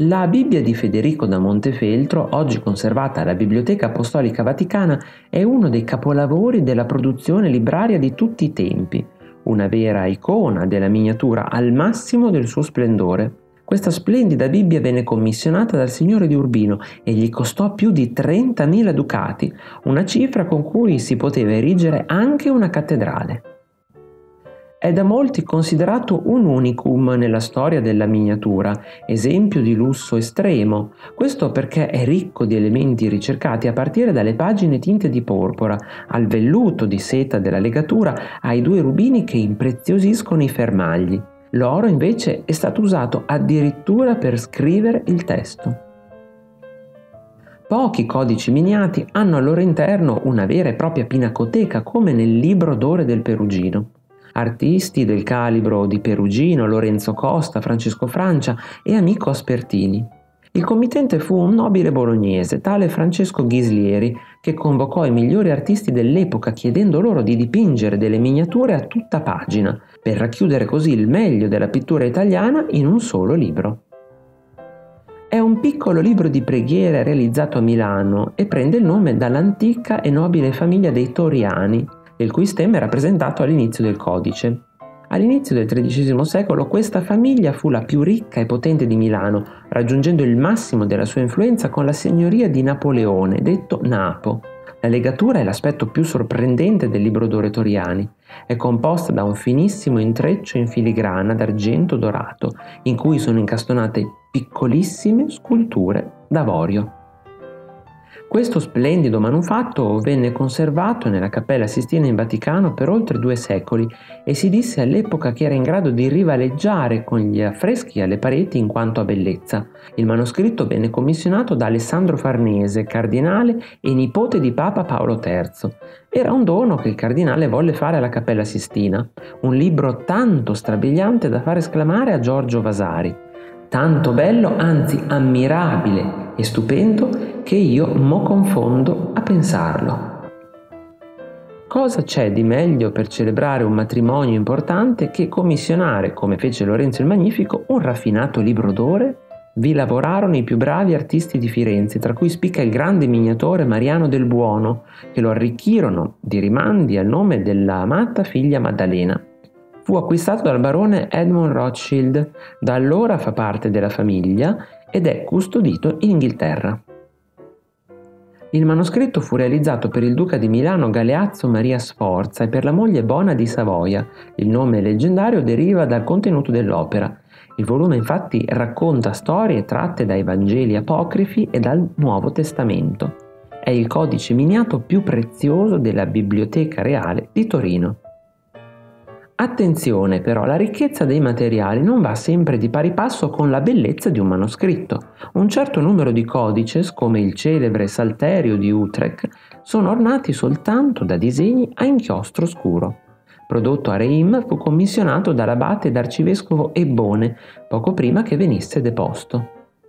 La Bibbia di Federico da Montefeltro, oggi conservata alla Biblioteca Apostolica Vaticana, è uno dei capolavori della produzione libraria di tutti i tempi, una vera icona della miniatura al massimo del suo splendore. Questa splendida Bibbia venne commissionata dal signore di Urbino e gli costò più di 30.000 ducati, una cifra con cui si poteva erigere anche una cattedrale. È da molti considerato un unicum nella storia della miniatura, esempio di lusso estremo. Questo perché è ricco di elementi ricercati a partire dalle pagine tinte di porpora, al velluto di seta della legatura, ai 2 rubini che impreziosiscono i fermagli. L'oro invece è stato usato addirittura per scrivere il testo. Pochi codici miniati hanno al loro interno una vera e propria pinacoteca, come nel Libro d'Ore del Perugino. Artisti del calibro di Perugino, Lorenzo Costa, Francesco Francia e Amico Aspertini. Il committente fu un nobile bolognese, tale Francesco Ghislieri, che convocò i migliori artisti dell'epoca chiedendo loro di dipingere delle miniature a tutta pagina, per racchiudere così il meglio della pittura italiana in un solo libro. È un piccolo libro di preghiere realizzato a Milano e prende il nome dall'antica e nobile famiglia dei Toriani, il cui stemma è rappresentato all'inizio del codice. All'inizio del XIII secolo questa famiglia fu la più ricca e potente di Milano, raggiungendo il massimo della sua influenza con la signoria di Napoleone, detto Napo. La legatura è l'aspetto più sorprendente del libro d'ore Toriani. È composta da un finissimo intreccio in filigrana d'argento dorato, in cui sono incastonate piccolissime sculture d'avorio. Questo splendido manufatto venne conservato nella Cappella Sistina in Vaticano per oltre 2 secoli e si disse all'epoca che era in grado di rivaleggiare con gli affreschi alle pareti in quanto a bellezza. Il manoscritto venne commissionato da Alessandro Farnese, cardinale e nipote di Papa Paolo III. Era un dono che il cardinale volle fare alla Cappella Sistina, un libro tanto strabiliante da far esclamare a Giorgio Vasari: tanto bello, anzi ammirabile e stupendo, che io mo confondo a pensarlo. Cosa c'è di meglio per celebrare un matrimonio importante che commissionare, come fece Lorenzo il Magnifico, un raffinato libro d'ore? Vi lavorarono i più bravi artisti di Firenze, tra cui spicca il grande miniatore Mariano del Buono, che lo arricchirono di rimandi al nome della amata figlia Maddalena. Fu acquistato dal barone Edmund Rothschild, da allora fa parte della famiglia ed è custodito in Inghilterra. Il manoscritto fu realizzato per il duca di Milano Galeazzo Maria Sforza e per la moglie Bona di Savoia. Il nome leggendario deriva dal contenuto dell'opera. Il volume infatti racconta storie tratte dai Vangeli apocrifi e dal Nuovo Testamento. È il codice miniato più prezioso della Biblioteca Reale di Torino. Attenzione però, la ricchezza dei materiali non va sempre di pari passo con la bellezza di un manoscritto. Un certo numero di codices, come il celebre Salterio di Utrecht, sono ornati soltanto da disegni a inchiostro scuro. Prodotto a Reims, fu commissionato dall'abate ed arcivescovo Ebbone, poco prima che venisse deposto.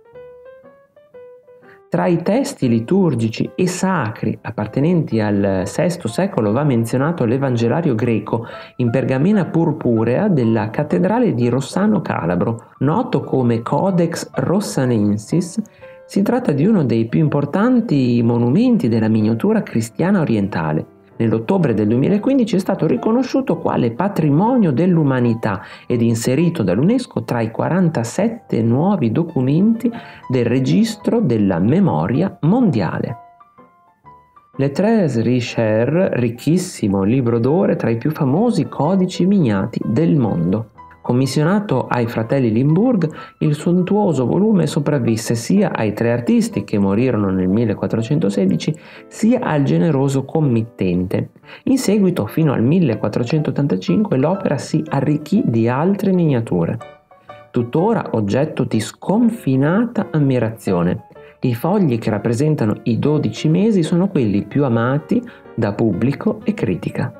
Tra i testi liturgici e sacri appartenenti al VI secolo va menzionato l'Evangelario greco in pergamena purpurea della cattedrale di Rossano Calabro, noto come Codex Rossanensis. Si tratta di uno dei più importanti monumenti della miniatura cristiana orientale. Nell'ottobre del 2015 è stato riconosciuto quale patrimonio dell'umanità ed inserito dall'UNESCO tra i 47 nuovi documenti del registro della memoria mondiale. Le Tres Richer, ricchissimo libro d'ore tra i più famosi codici miniati del mondo. Commissionato ai fratelli Limburg, il sontuoso volume sopravvisse sia ai 3 artisti che morirono nel 1416, sia al generoso committente. In seguito, fino al 1485, l'opera si arricchì di altre miniature. Tuttora oggetto di sconfinata ammirazione. I fogli che rappresentano i 12 mesi sono quelli più amati da pubblico e critica.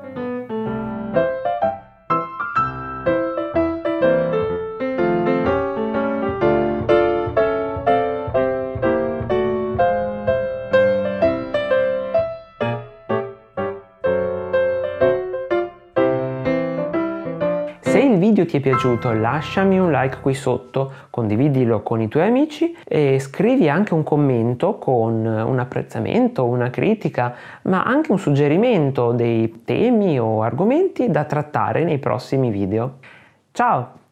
Se il video ti è piaciuto, lasciami un like qui sotto, condividilo con i tuoi amici e scrivi anche un commento con un apprezzamento, una critica, ma anche un suggerimento dei temi o argomenti da trattare nei prossimi video. Ciao!